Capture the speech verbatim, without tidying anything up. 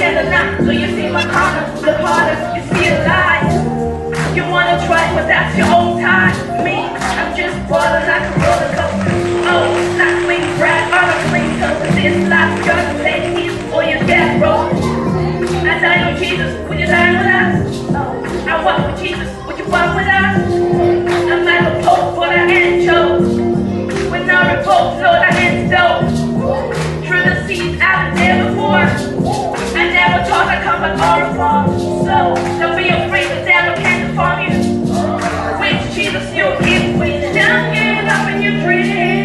and not. So you see my corner, look harder, you see a lie. You wanna try, but that's your own time. Me, I'm just balling like a roller coaster. Oh, not swing, ride on a swing coaster. This life, you're the same here, or you get broke. I die with Jesus, would you die with us? Oh, I walk with Jesus, would you walk with us? I'm like a pope, but I ain't chose. When I revolt, Lord, I ain't dope. Through the seas, I've been there before. I never thought I'd come back all reform. So, don't be afraid, the devil can't deform you. With Jesus, you'll keep winning. Don't give up in your dreams.